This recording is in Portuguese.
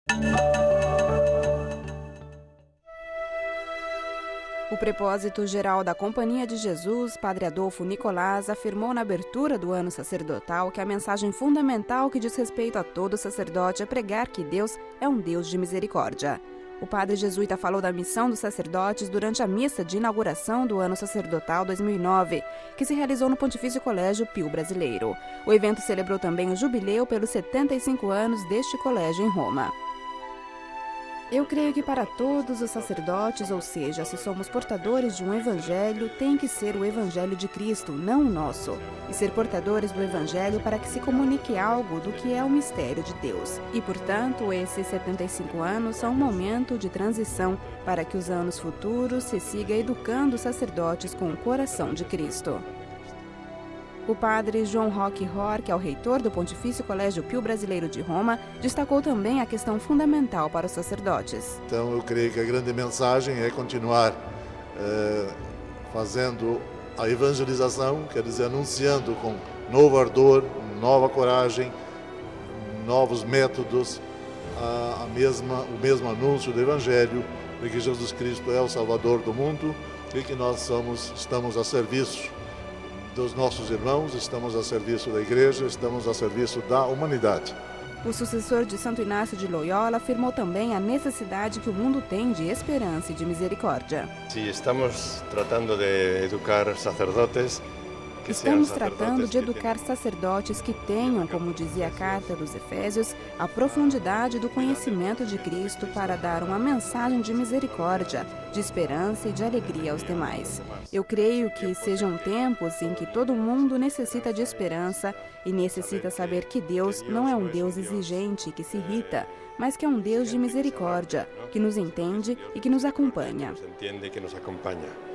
O prepósito-geral da Companhia de Jesus, Padre Adolfo Nicolás, afirmou na abertura do ano sacerdotal que a mensagem fundamental que diz respeito a todo sacerdote é pregar que Deus é um Deus de misericórdia. O padre jesuíta falou da missão dos sacerdotes durante a missa de inauguração do ano sacerdotal 2009, que se realizou no Pontifício Colégio Pio Brasileiro. O evento celebrou também o jubileu pelos 75 anos deste colégio em Roma. Eu creio que para todos os sacerdotes, ou seja, se somos portadores de um evangelho, tem que ser o evangelho de Cristo, não o nosso. E ser portadores do evangelho para que se comunique algo do que é o mistério de Deus. E, portanto, esses 75 anos são um momento de transição para que os anos futuros se siga educando os sacerdotes com o coração de Cristo. O padre João Roque Ror, que é o reitor do Pontifício Colégio Pio Brasileiro de Roma, destacou também a questão fundamental para os sacerdotes. Então eu creio que a grande mensagem é continuar fazendo a evangelização, quer dizer, anunciando com novo ardor, nova coragem, novos métodos, o mesmo anúncio do Evangelho, de que Jesus Cristo é o Salvador do mundo e que nós estamos a serviço dos nossos irmãos, estamos a serviço da Igreja, estamos a serviço da humanidade. O sucessor de Santo Inácio de Loyola afirmou também a necessidade que o mundo tem de esperança e de misericórdia. Estamos tratando de educar sacerdotes. Estamos tratando de educar sacerdotes que tenham, como dizia a carta dos Efésios, a profundidade do conhecimento de Cristo para dar uma mensagem de misericórdia, de esperança e de alegria aos demais. Eu creio que sejam tempos em que todo mundo necessita de esperança e necessita saber que Deus não é um Deus exigente que se irrita, mas que é um Deus de misericórdia, que nos entende e que nos acompanha.